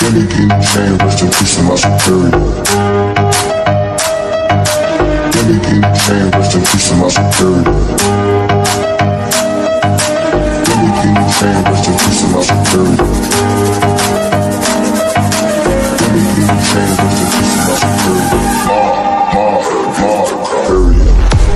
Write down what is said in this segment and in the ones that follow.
Gimme king chain, rest in peace to my superior. Gimme king chain, rest in peace to my superior. Gimme king chain, rest in peace to my superior. Gimme king chain, rest in peace to my superior. Superior.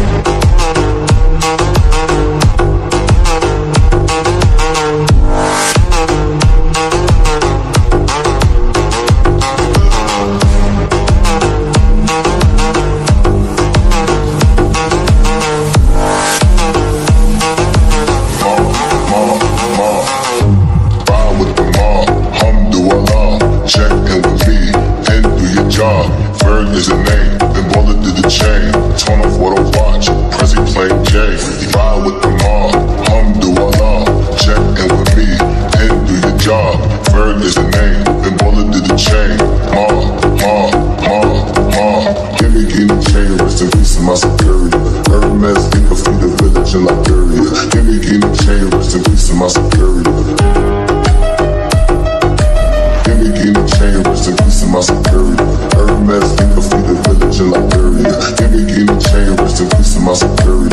Ferg is a name, then baller did the chain. Turn off what I watch, Prezi playing J. Ride with the mob, alhamdulillah. Check in with me, and do your job. Ferg is a name, then baller did the chain. Gimme king chain, rest in peace to my superior. Hermes, think of the village in Liberia. Gimme king chain, rest in peace to my superior. Gimme king chain, rest in peace to my superior. Hermes, think of the village in Liberia. Gimme king chain, rest in peace to my superior.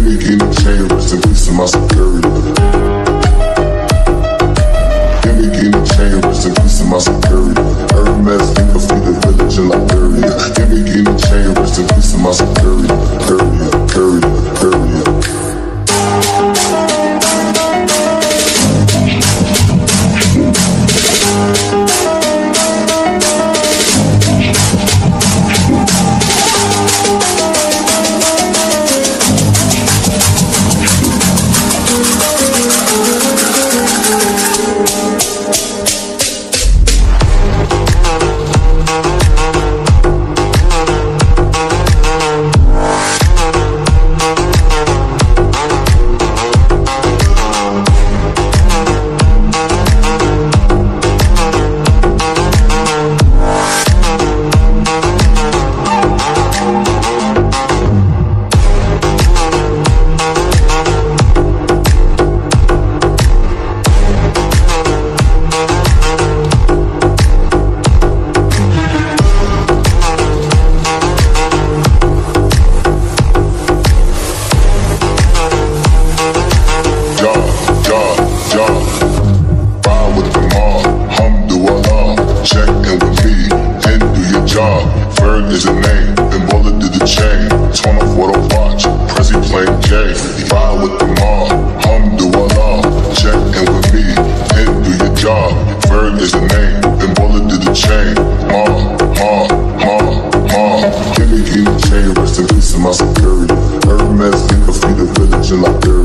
Lamborghini chain, rest in peace to my superior. Lamborghini chain, rest in peace to my superior. Hermes, think of the village in Liberia. Lamborghini chain, rest in peace to my superior. Ferg is a name, then bullet did the chain. Torn off what I watch, Prezi playing J. Ride with the mob, alhamdulillah. Check in with me, and do your job. Ferg is a name, then bullet did the chain. Give me chain, rest in peace to my superior. Hermes, think of the village in Liberia.